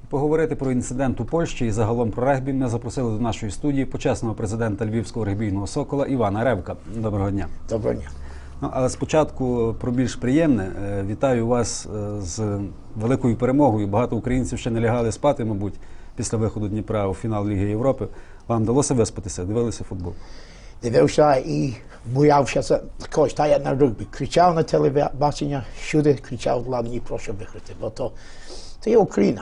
Поговорити про інцидент у Польщі і загалом про регбі ми запросили до нашої студії почесного президента Львівського регбійного «Сокола» Івана Ревка. Доброго дня. Доброго дня. Але спочатку про більш приємне. Вітаю вас з великою перемогою. Багато українців ще не лягали спати, мабуть, після виходу Дніпра у фінал Ліги Європи. Вам вдалося виспатися? Дивилися футбол? Дивився і боявся також, так як на регбі. Кричав на телебачення, всюди кричав для Дніпро, щоб виграти. Бо то є Україна.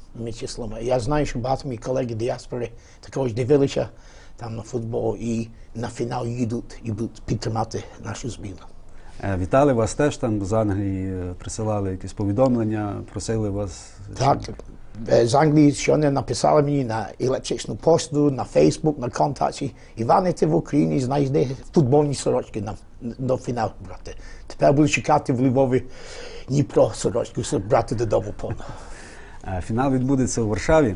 Я знаю, що багато моїх колег діаспори також дивилися там на футбол і на фінал їдуть і будуть підтримати нашу збірну. Вітали вас теж там з Англії, присилали якісь повідомлення, просили вас? Так, з Англії щойно написали мені на електричну пошту, на Фейсбук, на контакті. Іване, ти в Україні знайди футбольні сорочки до фіналу брати. Тепер буду чекати в Львові Дніпро сорочку, щоб брати додому повну. Фінал відбудеться у Варшаві.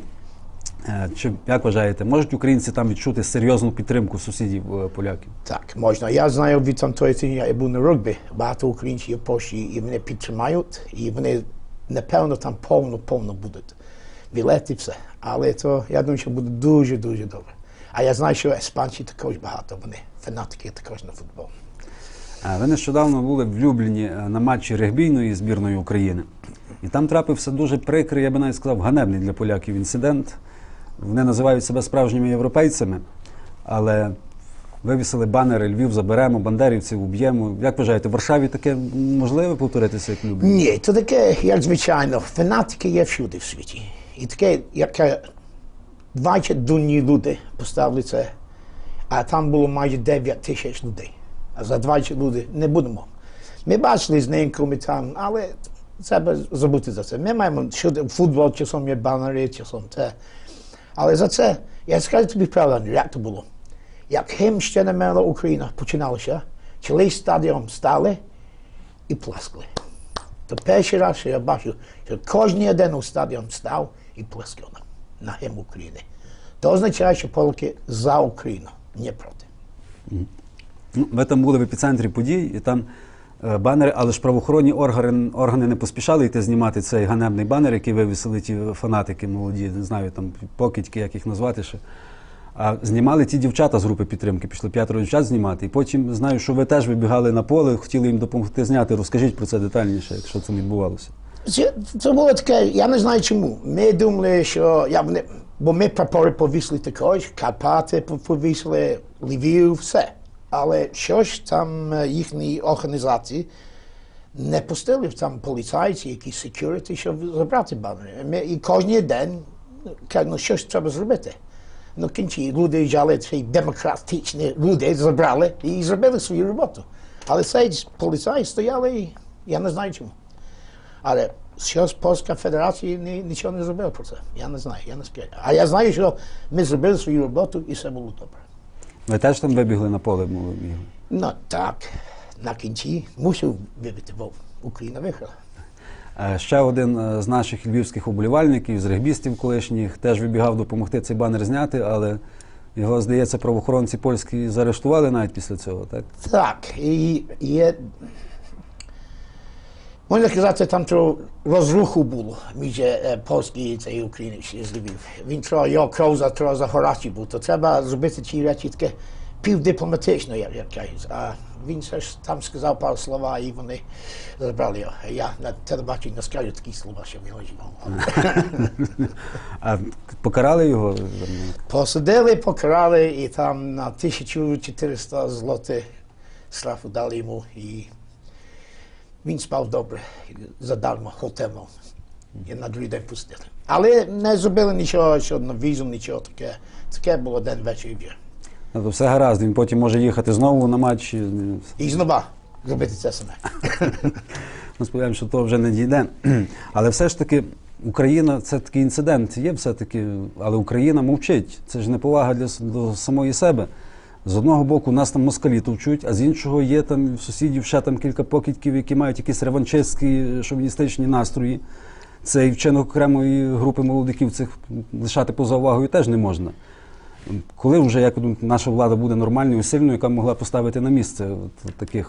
Як вважаєте, можуть українці там відчути серйозну підтримку сусідів поляків? Так, можна. Я знаю від тої тижні, я був на регбі, багато українців в Польщі, і вони підтримають, і вони, напевно, там повно будуть. Білети і все. Але то, я думаю, що буде дуже-дуже добре. А я знаю, що іспанці також багато, вони фанатики також на футбол. Ви нещодавно були в Любліні на матчі регбійної збірної України. І там трапився дуже прикрий, я би навіть сказав, ганебний для поляків інцидент. Вони називають себе справжніми європейцями, але вивісили банери «Львів заберемо», «Бандерівців уб'ємо». Як вважаєте, в Варшаві таке можливо повторитися, як в Любліні? Ні, то таке, як звичайно, фанатики є всюди в світі. І таке, як 20 дурні люди поставили це, а там було майже 9 тисяч людей. А за 20 людей не будемо. Ми бачили з ними там, але треба забути за це. Ми маємо футбол, часом є банери, часом те. Але за це, я скажу тобі правильно, як то було. Як гімн ще не мала Україна починалася, цілий стадіон стали і плескали. То перший раз, що я бачив, що кожен один у стадіон став і плескав на гімн України. То означає, що поляки за Україну, не проти. Ви там були в епіцентрі подій, і там банери, але ж правоохоронні органи не поспішали йти знімати цей ганебний банер, який вивісили ті фанатики молоді, не знаю, там покидьки, як їх назвати ще. А знімали ті дівчата з групи підтримки, пішли 5 дівчат знімати. І потім, знаю, що ви теж вибігали на поле, хотіли їм допомогти зняти. Розкажіть про це детальніше, якщо це відбувалося. Це було таке, я не знаю чому. Ми думали, що, бо ми прапори повісили також, Карпати повісили, Львів, все. Але щось там їхні організації не пустили там поліцайці, якісь security, щоб забрати банери. І кожен день кажуть, щось треба зробити. В кінці люди взяли ці демократичні люди, забрали і зробили свою роботу. Але цей поліцай стояли, і я не знаю чому. Але щось Польська Федерація нічого не зробила про це. Я не знаю, я не скажу. А я знаю, що ми зробили свою роботу і все було добре. Ви теж там вибігли на поле? Ну так, на кінці мусив вибити, бо Україна виграла. Ще один з наших львівських уболівальників, з регбістів колишніх, теж вибігав допомогти цей банер зняти, але його, здається, правоохоронці польські заарештували навіть після цього, так? Так, і є, можна сказати, там розруху було між польські і Україною з Львів. Він його кров за горячий був, то треба зробити ті речі таке півдипломатично, як кажуть. А він там сказав пару слова, і вони забрали його. Я на телебаченні не скажу такі слова, що його жив. А покарали його? Посадили, покарали, і там на 1400 злотих штрафу дали йому, і він спав добре, задармо, готельно, і на другий день пустили. Але не зробили нічого, що на візу, нічого таке. Таке було день вечір. То все гаразд, він потім може їхати знову на матч. І знову робити це саме. Ми сподіваємося, що то вже не дійде. Але все ж таки Україна, це такий інцидент є все-таки, але Україна мовчить. Це ж неповага до самої себе. З одного боку нас там москалі товчуть, а з іншого є там в сусідів ще там кілька покидьків, які мають якісь реваншистські, шовіністичні настрої. Цей вчинок окремої групи молодиків цих лишати поза увагою теж не можна. Коли вже, як наша влада буде нормальною, сильною, яка могла поставити на місце таких?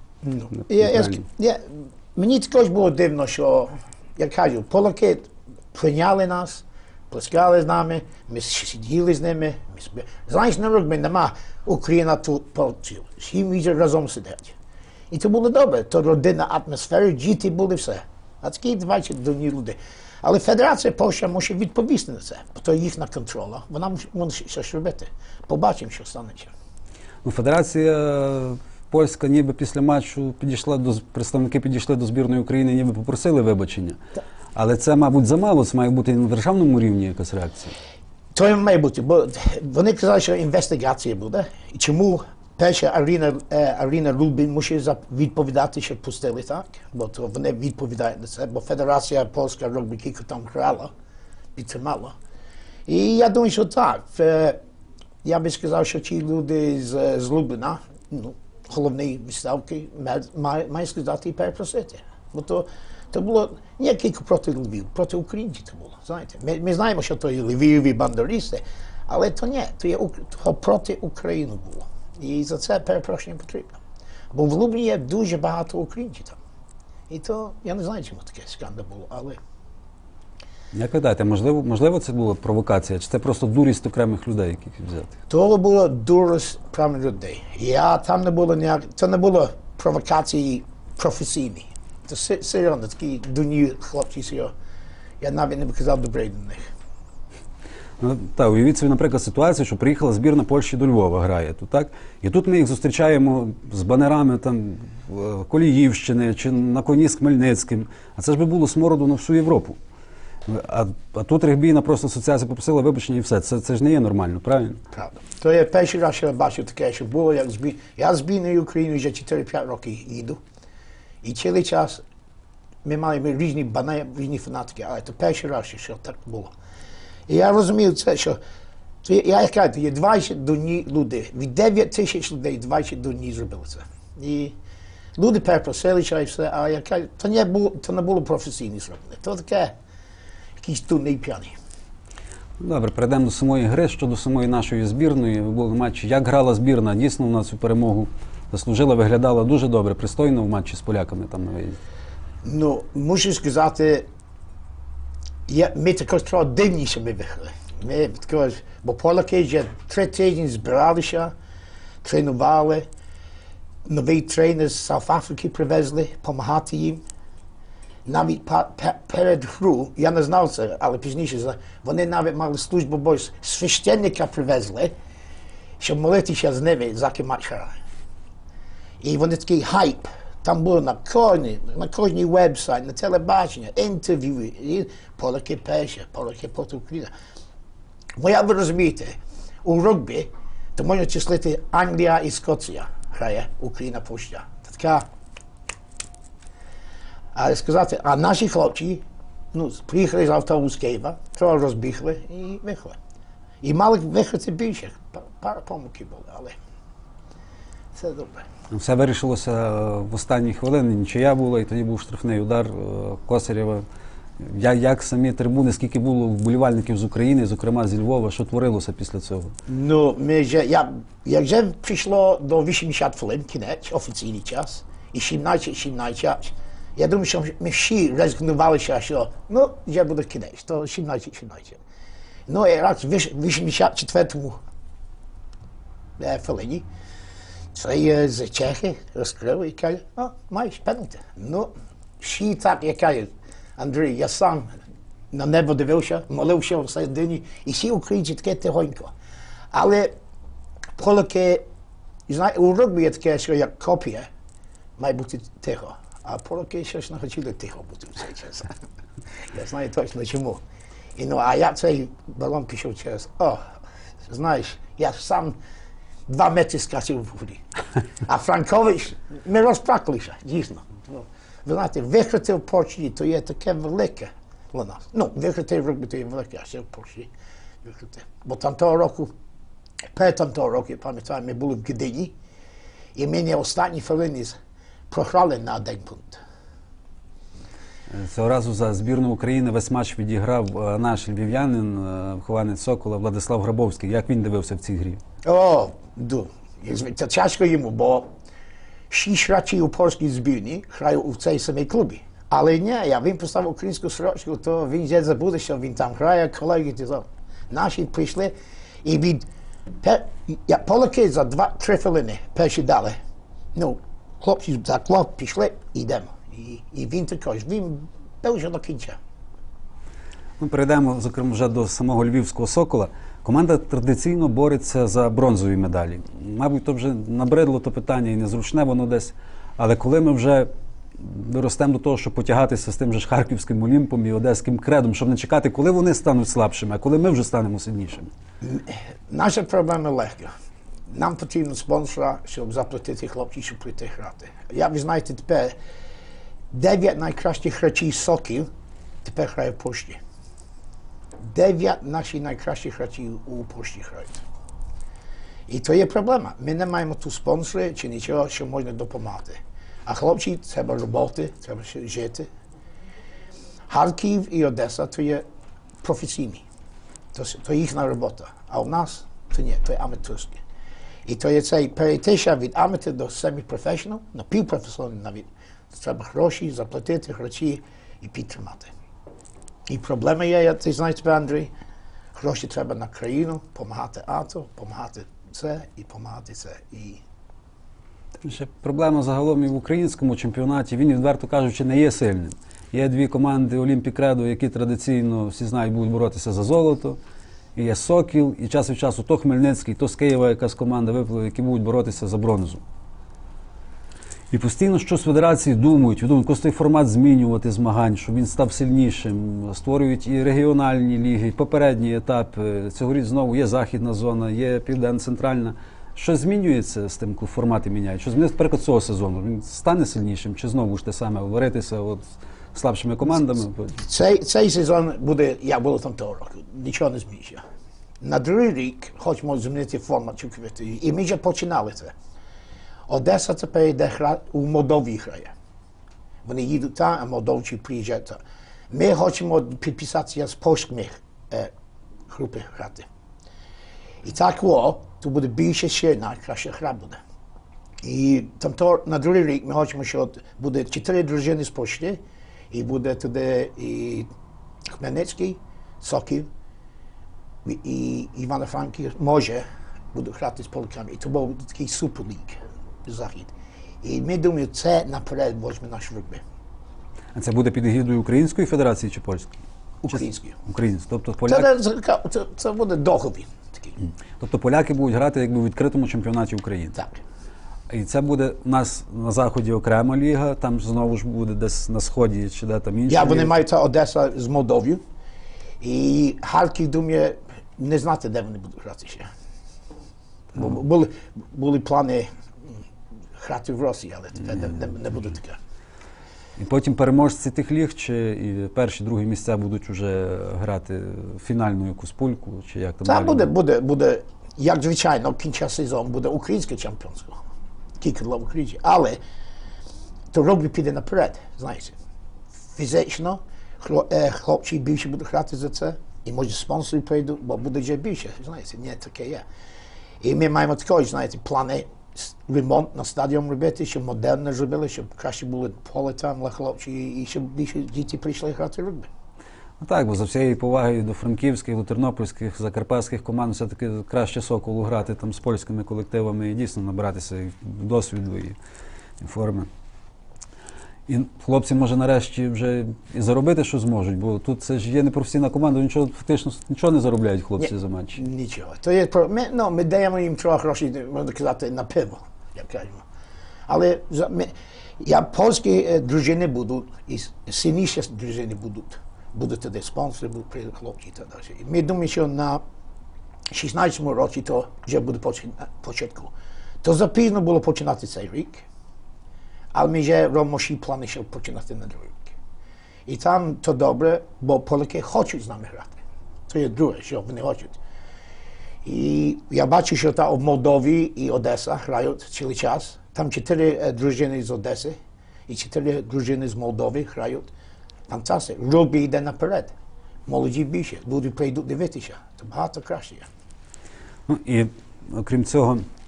Мені також було дивно, що, як кажу, поляки прийняли нас, плескали з нами, ми сиділи з ними. Знаєш, на рugby нема Україна тут полців. Всі майже разом сидять. І це було добре, то родинна атмосфера, діти були все. А такі 20 дурні люди. Але Федерація Польща може відповісти на це, бо то їхня контрола. Вона може щось робити. Побачимо, що станеться. Ну, Федерація польська ніби після матчу представники підійшли до збірної України, ніби попросили вибачення. Але це, мабуть, замало, це має бути і на державному рівні якась реакція. То має бути, бо вони казали, що інвестигація буде. І чому перша арена Рубін мусить відповідати, що пустили, так? Бо то вони відповідають на це, бо Федерація Польська рugby кілька там грала, підтримала. І я думаю, що так. Я би сказав, що ті люди з Лубина, ну, головні виставки, мають сказати і перепросити. Бо то було не тільки проти Львів, проти українців це було, знаєте. Ми знаємо, що то є Львіві бандеристи, але то ні, то проти України було. І за це перепрошення потрібно. Бо в Лубні є дуже багато українців там. І то, я не знаю, чому таке скандал було, але... Як ви гадаєте, можливо, це була провокація, чи це просто дурість окремих людей, яких взяти? То було дурість правильних людей. Це не було провокації професійні. Це серйозно, такі дурні хлопці, серйозно. Я навіть не б казав добре до них. Ну, та, уявіть собі, наприклад, ситуацію, що приїхала збірна Польщі до Львова, грає тут, так? І тут ми їх зустрічаємо з банерами там Коліївщини чи на коні з Хмельницьким. А це ж би було смороду на всю Європу. А тут регбійна просто асоціація попросила вибачення і все. Це ж не є нормально, правильно? Правда. То я перший раз, що я бачив таке, що було, як я з збірною України вже 4-5 років їду. І цілий час ми мали різні банери, різні фанатики, але це перший раз, що так було. І я розумів це, що я кажу, є 20 дурні люди, від 9 тисяч людей 20 дурні зробили це. І люди перепросили, і все, а я кажу, то не було професійно зроблено. То таке, якісь дурні п'яні. Добре, перейдемо до самої гри. Щодо самої нашої збірної, ви були в матчі. Як грала збірна? Дійсно, вона цю перемогу заслужила, виглядала дуже добре, пристойно в матчі з поляками там на виїзді. Ну, мушу сказати, ми також трохи дивніше ми виграли. Бо поляки вже 3 тижні збиралися, тренували. Новий тренер з Африки привезли, допомагати їм. Навіть перед грою, я не знав це, але пізніше, вони навіть мали службу бою, священника привезли, щоб молитися з ними, за матч грали. І вони такий хайп. Там було на кожній веб-сайт, на телебачення, інтерв'ю, і поляки перші, поляки проти України. Бо як ви розумієте, у рugby, то можна числити Англія і Скотія грає, Україна, Польща. Така. А сказати, а наші хлопці, ну, приїхали з автобусу Києва, трохи розбігли і виїхали. І мали виходити більше, пару помилки були, але все добре. Все вирішилося в останні хвилини, нічия була, і тоді був штрафний удар Косарєва. Як самі трибуни, скільки було вболівальників з України, зокрема зі Львова, що творилося після цього? Ну, як вже прийшло до 80 хвилин, кінець, офіційний час, і 17, я думаю, що ми всі резигнувалися, що, ну, вже буде кінець, то 17. Ну, і раз в 84-му хвилині, це з Чехи розкрив і каже, маєш пенальті. Ну, всі так, я кажу, Андрій, я сам на небо дивився, молився в середині, і всі українці таке тихонько. Але поляки, знаєте, у рugby є таке, що як копія, має бути тихо. А поляки щось не хотіли тихо бути в цей час. Я знаю точно чому. І, ну, а я цей балон пішов через, знаєш, я сам 2 метри скачив в воді. А Франкович, ми розплакалися, дійсно. Ви знаєте, виграти в Польщі, то є таке велике для нас. Ну, виграти в рugby, то є велике, а ще в Польщі виграти. Бо там того року, перед того року, я пам'ятаю, ми були в Гдині, і ми на останній хвилині програли на 1 пункт. Цього разу за збірну України весь матч відіграв наш львів'янин, вихованець Сокола Владислав Грабовський. Як він дивився в цій грі? Це тяжко йому, бо 6 років у польській збірні граю у цій самій клубі. Але ні, я він поставив українську сорочку, то він вже забуде, що він там грає, колеги, наші прийшли, і поляки за 2-3 хвилини перші дали. Ну, хлопці заклав, пішли, йдемо. І він також, він бив вже до кінця. Ми перейдемо, зокрема, вже до самого львівського «Сокола». Команда традиційно бореться за бронзові медалі. Мабуть, то вже набридло то питання і незручне воно десь. Але коли ми вже доростемо до того, щоб потягатися з тим же ж Харківським Олімпом і Одеським Кредом, щоб не чекати, коли вони стануть слабшими, а коли ми вже станемо сильнішими. Наша проблема легка. Нам потрібно спонсора, щоб заплатити хлопців, щоб прийти грати. Як ви знаєте, тепер 9 найкращих гравців «Сокіл» тепер грає в Пошті. 9 наших найкращих гравців у Пошті грають. І то є проблема. Ми не маємо тут спонсори чи нічого, що можна допомагати. А хлопці, треба роботи, треба жити. Харків і Одеса – то є професійні. То їхня робота. А у нас – то ні, то є аматорське. І то є цей перейти від аматор до semi-professional, на півпрофесіонал навіть. Треба гроші заплатити, гроші і підтримати. І проблема є, ти знаєш тебе, Андрій, гроші треба на країну, допомагати АТО, допомагати це і допомагати це. Ще проблема загалом і в українському чемпіонаті, він, відверто кажучи, не є сильним. Є 2 команди Олімпік Кредо, які традиційно, всі знають, будуть боротися за золото. І є «Сокіл», і час від часу то Хмельницький, то з Києва якась команда випливе, які будуть боротися за бронзу. І постійно щось федерації думають, якось той формат змінювати змагань, щоб він став сильнішим. Створюють і регіональні ліги, і попередні етапи. Цьогоріч знову є західна зона, є південно-центральна. Щось змінюється з тим, коли формати міняють? Що зміниться, наприклад, цього сезону? Він стане сильнішим? Чи знову ж те саме варитися з слабшими командами? Цей сезон буде, як було там того року. Нічого не зміниться. На другий рік хочемо змінити формат чемпіонату. І ми вже починали це. Одеса тепер йде грати, у Молдові грає. Вони їдуть там, а молдовці приїжджають там. Ми хочемо підписатися з польськими групи грати. І так, то буде більше ще найкраща гра буде. І там на другий рік ми хочемо, що буде 4 дружини з Пошти, і буде туди і Хмельницький, «Сокіл», і Івано-Франківськ, може, будуть грати з поляками. І то буде такий суперліг. Захід. І ми думаємо, це наперед возьме наш регбі. А це буде під егідою Української Федерації чи Польської? Української. Української. Тобто поляки... Це буде договір такий. Тобто поляки будуть грати якби у відкритому чемпіонаті України? Так. І це буде у нас на Заході окрема ліга, там знову ж буде десь на Сході чи де там інша ліга? Вони мають Одеса з Молдовою. І Харків думає, не знати, де вони будуть грати ще. Були плани грати в Росії, але тепер не буде таке. І потім переможці тих ліг, чи і перші, другі місця будуть вже грати фінальну якусь пульку, чи як там? Так, буде, як звичайно, кінця сезону буде українське чемпіонство. Кілька в Україні. Але то регбі піде наперед, знаєте. Фізично хлопці більше будуть грати за це, і може спонсори прийдуть, бо буде вже більше, знаєте, не таке є. І ми маємо також, знаєте, плани ремонт на стадіон робити, щоб модерно зробили, щоб краще було поле там для хлопців, і щоб більше діти прийшли грати регбі. Ну так, бо за всією повагою до франківських, до тернопільських, закарпатських команд все-таки краще «Соколу» грати там з польськими колективами і дійсно набиратися і досвіду, і форми. І хлопці, може, нарешті вже і заробити, що зможуть, бо тут це ж є непрофесійна команда, фактично нічого не заробляють хлопці за матч. Нічого. То є, ми даємо їм трохи грошей, можна казати, на пиво, як кажемо. Але польські дружини будуть, і сильніші дружини будуть. Будуть туди спонсори, будуть прийти хлопці і так далі. Ми думаємо, що на 16-му році то вже буде початку. То запізно було починати цей рік, але ми вже робимо ще плани, щоб починати на другий рік. І там то добре, бо поляки хочуть з нами грати. То є друге, що вони хочуть. І я бачу, що там в Молдові і Одеса грають цілий час. Там 4 дружини з Одеси і 4 дружини з Молдови грають. Фантастика. Регбі йде наперед. Молоді більше. Люди прийдуть дивитися. Це багато краще. Ну, і окрім цього,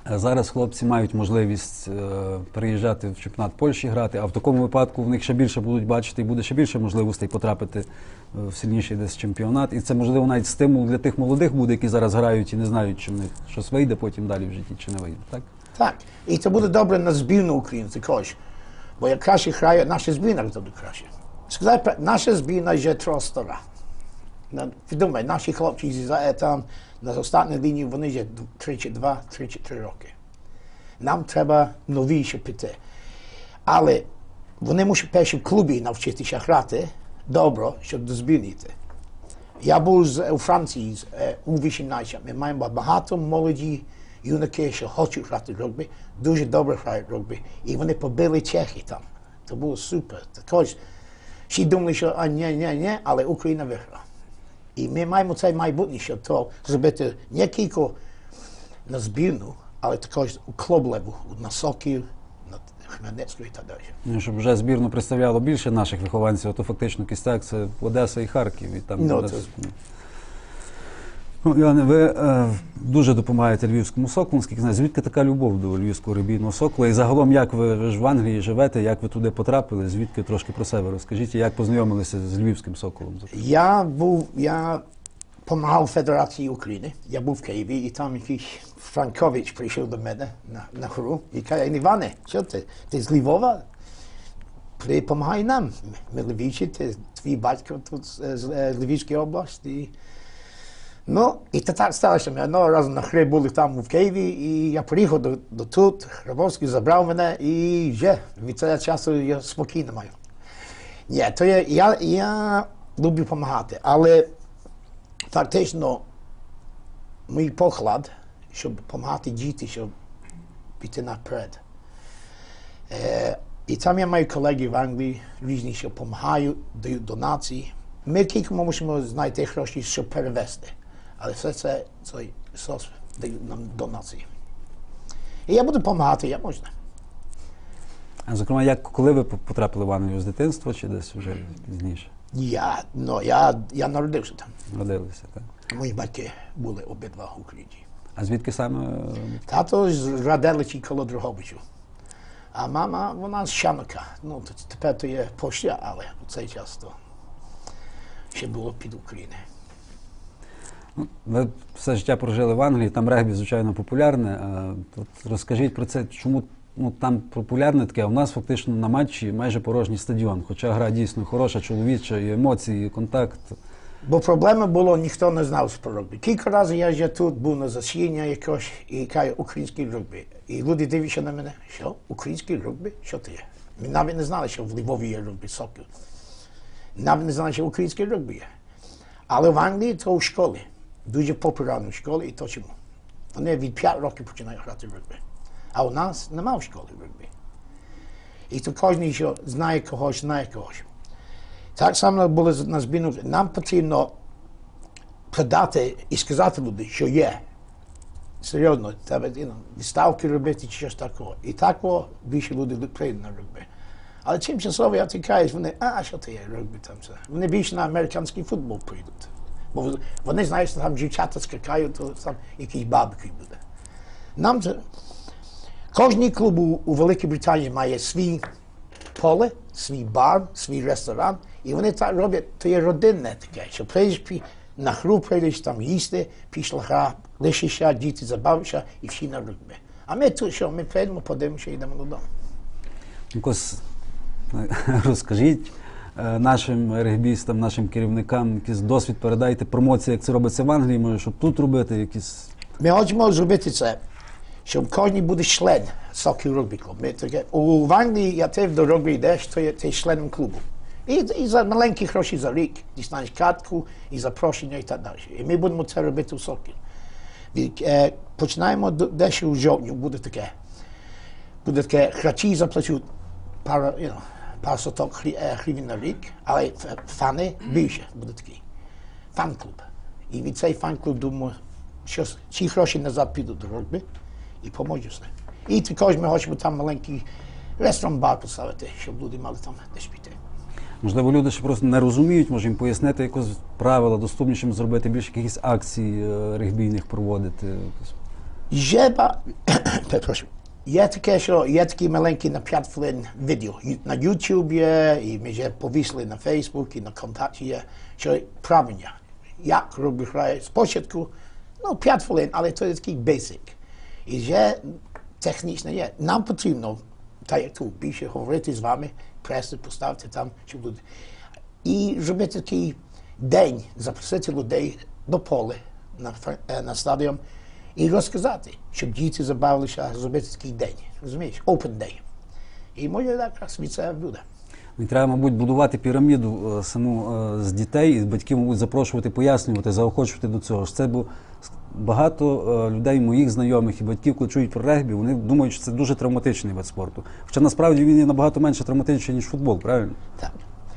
Зараз хлопці мають можливість переїжджати в чемпіонат Польщі грати, а в такому випадку в них ще більше будуть бачити і буде ще більше можливостей потрапити в сильніший десь чемпіонат. І це, можливо, навіть стимул для тих молодих буде, які зараз грають і не знають, чи в них щось вийде потім далі в житті, чи не вийде. Так? Так. І це буде добре на збірну Україну також. Бо як краще грає, наша збірна буде краще. Сказати, наша збірна вже трохи стара. Подумай, наші хлопці там на останній лінії, вони вже 32-33 роки. Нам треба новіше піти. Але вони мусять перші в клубі навчитися грати добре, щоб до збірні йти. Я був у Франції у 18. Ми маємо багато молоді юнаки, що хочуть грати регбі, дуже добре грають регбі. І вони побили Чехії там. Це було супер. Також всі думали, що ні, але Україна виграла. І ми маємо цей майбутнє, щоб то зробити не тільки на збірну, але також у клуб-леву, на Сокіл, на Хмельницьку і так далі. Ну, щоб вже збірну представляло більше наших вихованців, то фактично кістяк це Одеса і Харків. І там Іване, ви дуже допомагаєте Львівському Соколу, наскільки знаю. Звідки така любов до Львівського регбійного Сокола? І загалом, як ви ж в Англії живете, як ви туди потрапили, звідки трошки про себе розкажіть, і як познайомилися з Львівським Соколом? Я допомагав Федерації України, я був в Києві, і там якийсь Франкович прийшов до мене на гру і каже: Іване, що ти з Львова? Допомагай нам, ми львівці, твій батько тут з Львівської області. Ну, і так сталося. Ми одного разу на гри були там в Києві, і я приїхав до тут, Грабовський забрав мене, і вже від цього часу я спокійно маю. Ні, то я люблю допомагати, але фактично мій поклад, щоб допомагати діти, щоб піти наперед. І там я маю колеги в Англії, різні, що допомагають, дають донації. Ми тільки можемо знайти гроші, щоб перевести. Але все це СОС дають нам донації. І я буду допомагати, як можна. А зокрема, коли ви потрапили в Англію, з дитинства чи десь вже пізніше? Я народився там. Народилися, так? Мої батьки були обидва в Україні. А звідки саме? Тато з Раделичі коло Дрогобичу. А мама, вона з Шанока. Ну, тепер то є Польща, але у цей час то ще було під Україною. Ви все життя прожили в Англії, там регбі, звичайно, популярне. Розкажіть про це, чому там популярне таке, а у нас фактично на матчі майже порожній стадіон, хоча гра дійсно хороша, чоловіча, і емоції, і контакт. Бо проблема була, ніхто не знав про регбі. Кілька разів я вже тут був на засідання якось і кажу: український регбі. І люди дивляться на мене: що? Український регбі? Що це є? Ми навіть не знали, що в Львові є регбі Сокіл. Навіть не знали, що український регбі є. Але в Англії то в школі. Дуже популярно в школі, і то чому. Вони від 5 років починають грати в регбі. А у нас немає в школі регбі. І то кожен, що знає когось. Так само було на збірну. Нам потрібно продати і сказати людям, що є. Серйозно, треба відставки робити чи щось такого. І так більше люди прийдуть на регбі. Але чим часово я тікаюсь, вони: що це є регбі там все. Вони більше на американський футбол прийдуть. Бо вони знають, що там дівчата скакають, то там якийсь бабки буде. Нам це... Кожний клуб у Великій Британії має свій поле, свій бар, свій ресторан, і вони так роблять, то є родинне таке, що прийдеш на гру, прийдеш там їсти, пішла гра, лишишся, діти забавишся і всі на регбі. А ми тут що, ми прийдемо, подивимося і йдемо додому. Якось розкажіть нашим регбістам, нашим керівникам, якийсь досвід передайте, промоції, як це робиться в Англії, може, щоб тут робити якісь... Ми хочемо зробити це, щоб кожен буде член Сокіл регбі клуб. В Англії, як ти до регбі йдеш, то ти членом клубу. І за маленькі гроші за рік дістанеш картку, і запрошення, і так далі. І ми будемо це робити в Сокіл. Починаємо дещо у жовтні, буде таке. Буде таке, гравці заплатять пару соток гривень на рік, але фани більше буде такий. Фан-клуб. І від цей фан-клуб, думаю, що ці гроші назад підуть до регбі і поможуть з ним. І також ми хочемо там маленький ресторан-бар поставити, щоб люди мали там десь піти. Можливо, люди ще просто не розуміють, може їм пояснити якось правила, доступнішим зробити, більше якихось акцій регбійних проводити. Перепрошую. Є таке, що є такі маленькі на 5 хвилин відео. На YouTube є, і ми вже повісили на Facebook, і на контакті є, що правильно. Як рugby грає спочатку, 5 хвилин, але це такий basic. І вже технічно є. Нам потрібно, так як тут, більше говорити з вами, преси поставити там, щоб люди. І зробити такий день, запросити людей до поля, на стадіон, і розказати, щоб діти забавилися, зробити такий день. Розумієш? Open day. І може якраз від це буде. І треба, мабуть, будувати піраміду саму з дітей, і батьків, мабуть, запрошувати, пояснювати, заохочувати до цього. Це бо багато людей, моїх знайомих і батьків, коли чують про регбі, вони думають, що це дуже травматичний вид спорту. Хоча насправді він є набагато менше травматичний, ніж футбол, правильно? Так.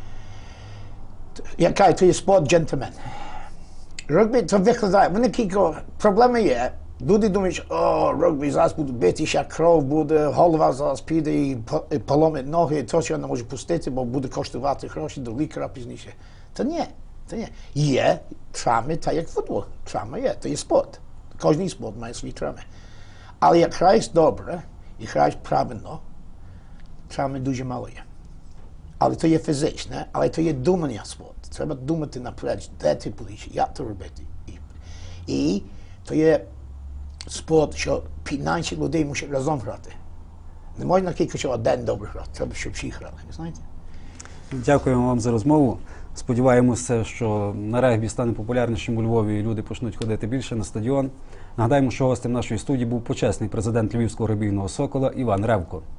Яка то є спорт джентльмен. Регбі то викладає. Вони кілька проблеми є. Люди думають, регбі зараз буде битися, кров буде, голова зараз піде і поломить ноги, то що не може пустити, бо буде коштувати гроші до лікаря пізніше. Та ні. Є травми, так як футбол. Травма є, то є спорт. Кожний спорт має свої травми. Але як граєш добре і граєш правильно, травми дуже мало є. Але то є фізичне, але то є думання спорт. Треба думати наперед, де ти будеш, як це робити. І то є спорт, що 15 людей мусять разом грати. Не можна тільки, що один добре грати, треба, щоб всі грали, ви знаєте? Дякуємо вам за розмову. Сподіваємося, що на регбі стане популярнішим у Львові і люди почнуть ходити більше на стадіон. Нагадаємо, що гостем нашої студії був почесний президент Львівського регбійного «Сокола» Іван Ревко.